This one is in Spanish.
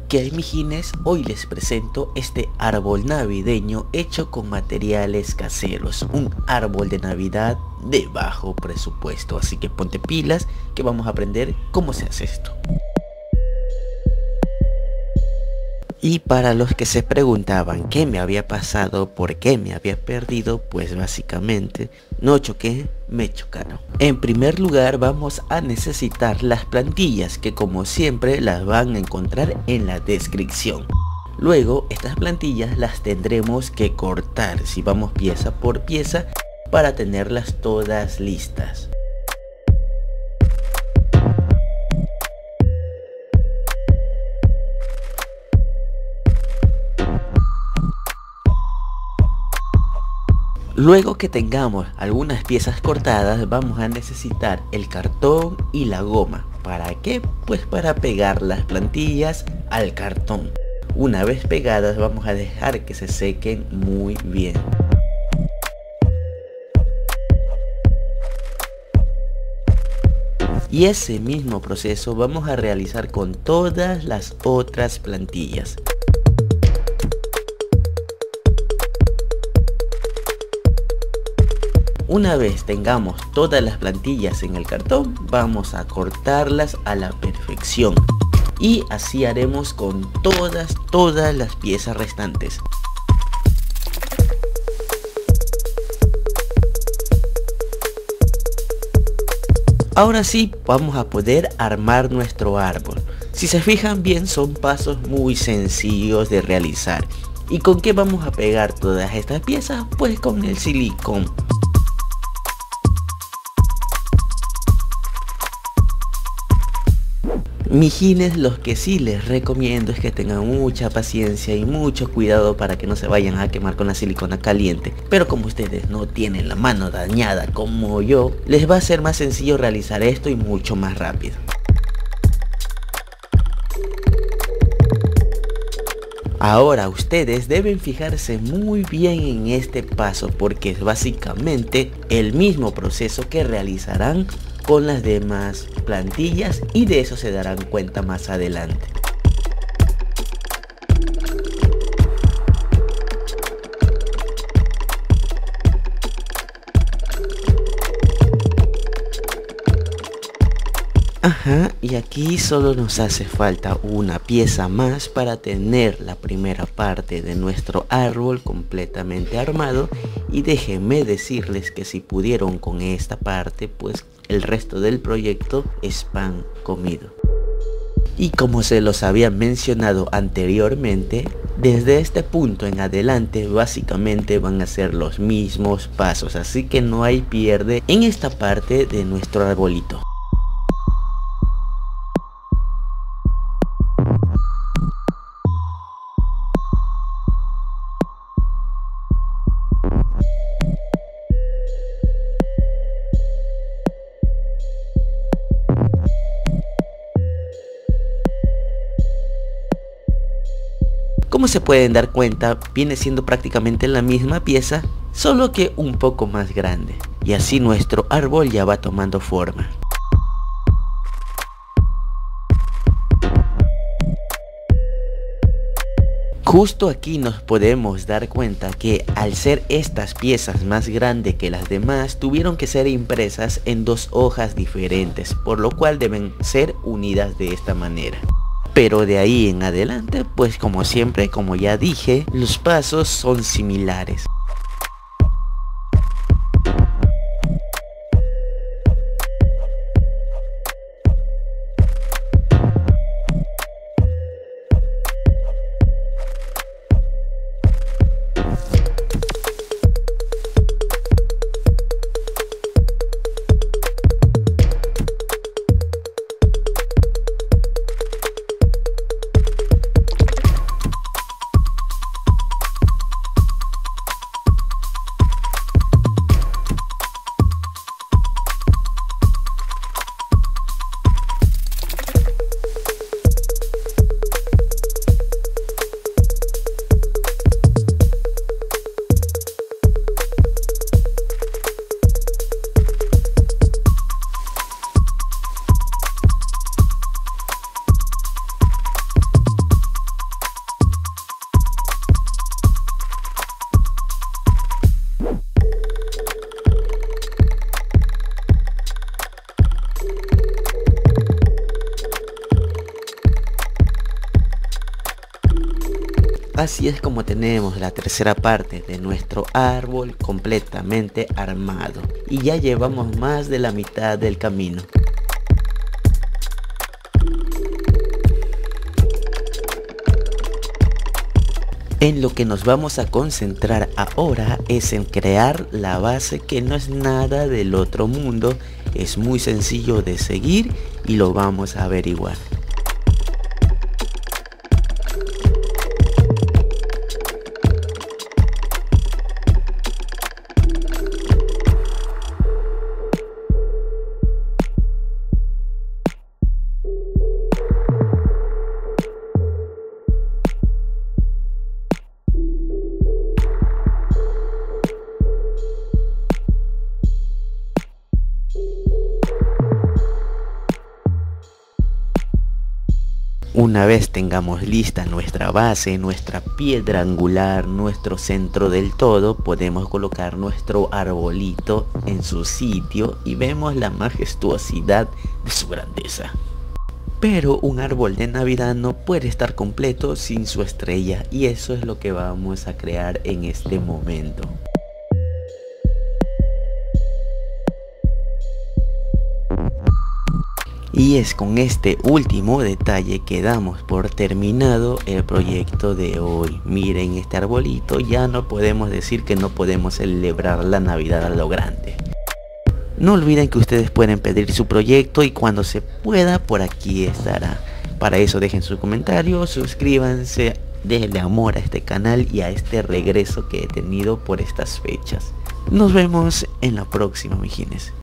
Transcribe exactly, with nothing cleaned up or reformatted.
¿Qué hay, mijines? Hoy les presento este árbol navideño hecho con materiales caseros, un árbol de Navidad de bajo presupuesto, así que ponte pilas que vamos a aprender cómo se hace esto. Y para los que se preguntaban qué me había pasado, por qué me había perdido, pues básicamente no choqué, me chocaron. En primer lugar vamos a necesitar las plantillas, que como siempre las van a encontrar en la descripción. Luego estas plantillas las tendremos que cortar, si vamos pieza por pieza, para tenerlas todas listas. Luego que tengamos algunas piezas cortadas, vamos a necesitar el cartón y la goma. ¿Para qué? Pues para pegar las plantillas al cartón. Una vez pegadas vamos a dejar que se sequen muy bien. Y ese mismo proceso vamos a realizar con todas las otras plantillas. Una vez tengamos todas las plantillas en el cartón, vamos a cortarlas a la perfección. Y así haremos con todas, todas las piezas restantes. Ahora sí, vamos a poder armar nuestro árbol. Si se fijan bien, son pasos muy sencillos de realizar. ¿Y con qué vamos a pegar todas estas piezas? Pues con el silicón. Mijines, los que sí les recomiendo es que tengan mucha paciencia y mucho cuidado para que no se vayan a quemar con la silicona caliente. Pero como ustedes no tienen la mano dañada como yo, les va a ser más sencillo realizar esto y mucho más rápido. Ahora ustedes deben fijarse muy bien en este paso, porque es básicamente el mismo proceso que realizarán con las demás plantillas, y de eso se darán cuenta más adelante. Ajá, y aquí solo nos hace falta una pieza más para tener la primera parte de nuestro árbol completamente armado. Y déjenme decirles que si pudieron con esta parte, pues el resto del proyecto es pan comido. Y como se los había mencionado anteriormente, desde este punto en adelante básicamente van a ser los mismos pasos, así que no hay pierde en esta parte de nuestro arbolito. Como se pueden dar cuenta, viene siendo prácticamente la misma pieza, solo que un poco más grande. Y así nuestro árbol ya va tomando forma. Justo aquí nos podemos dar cuenta que al ser estas piezas más grandes que las demás, tuvieron que ser impresas en dos hojas diferentes, por lo cual deben ser unidas de esta manera. Pero de ahí en adelante, pues como siempre, como ya dije, los pasos son similares. Así es como tenemos la tercera parte de nuestro árbol completamente armado. Y ya llevamos más de la mitad del camino. En lo que nos vamos a concentrar ahora es en crear la base, que no es nada del otro mundo. Es muy sencillo de seguir y lo vamos a averiguar. Una vez tengamos lista nuestra base, nuestra piedra angular, nuestro centro del todo, podemos colocar nuestro arbolito en su sitio y vemos la majestuosidad de su grandeza. Pero un árbol de Navidad no puede estar completo sin su estrella, y eso es lo que vamos a crear en este momento. Y es con este último detalle que damos por terminado el proyecto de hoy. Miren este arbolito, ya no podemos decir que no podemos celebrar la Navidad a lo grande. No olviden que ustedes pueden pedir su proyecto y cuando se pueda por aquí estará. Para eso dejen sus comentarios, suscríbanse, denle amor a este canal y a este regreso que he tenido por estas fechas. Nos vemos en la próxima, mijines.